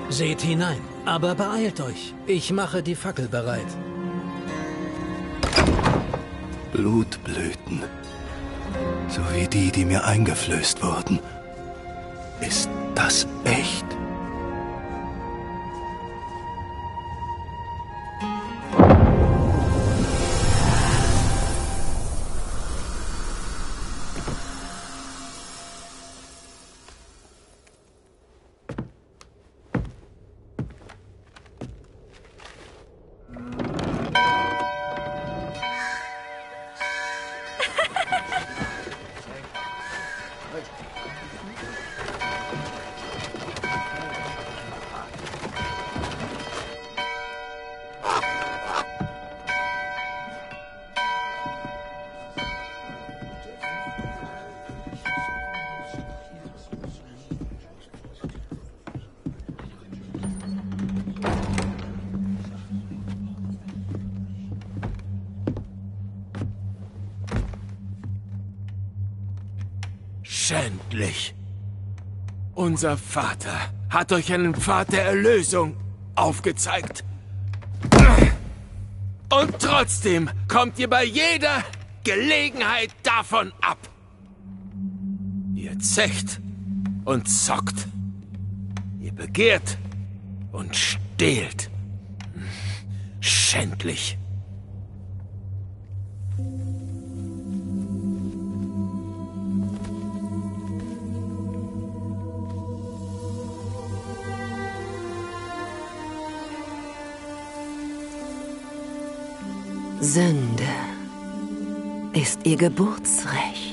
Seht hinein, aber beeilt euch. Ich mache die Fackel bereit. Blutblüten. So wie die, die mir eingeflößt wurden. Ist das echt? Schändlich. Unser Vater hat euch einen Pfad der Erlösung aufgezeigt. Und trotzdem kommt ihr bei jeder Gelegenheit davon ab. Ihr zecht und zockt. Ihr begehrt und stehlt. Schändlich. Sünde ist ihr Geburtsrecht.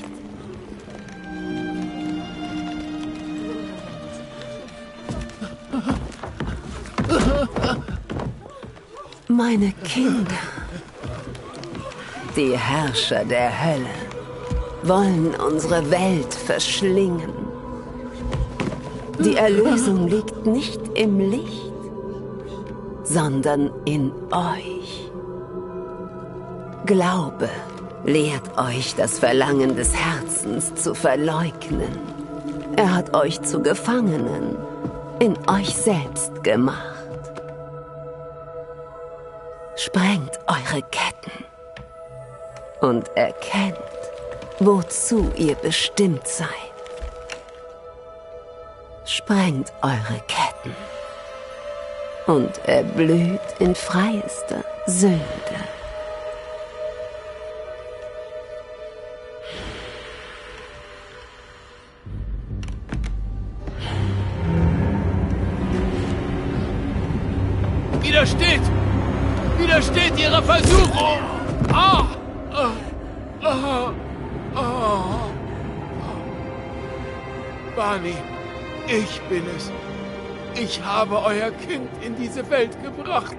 Meine Kinder, die Herrscher der Hölle, wollen unsere Welt verschlingen. Die Erlösung liegt nicht im Licht, sondern in euch. Glaube lehrt euch, das Verlangen des Herzens zu verleugnen. Er hat euch zu Gefangenen in euch selbst gemacht. Sprengt eure Ketten und erkennt, wozu ihr bestimmt seid. Sprengt eure Ketten und erblüht in freiester Sünde. Widersteht! Widersteht ihrer Versuchung! Barney, ich bin es. Ich habe euer Kind in diese Welt gebracht.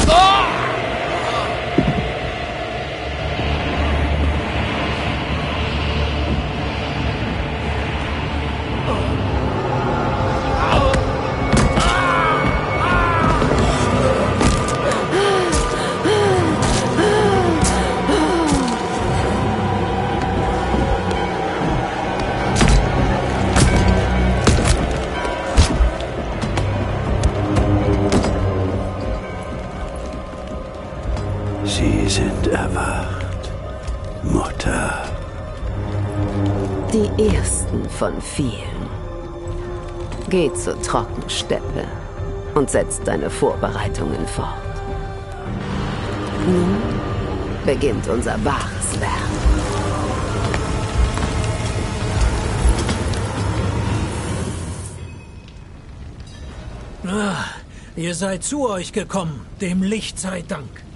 Sie sind erwacht, Mutter. Die ersten von vielen. Geh zur Trockensteppe und setz deine Vorbereitungen fort. Nun beginnt unser wahres Werk. Ihr seid zu euch gekommen, dem Licht sei Dank.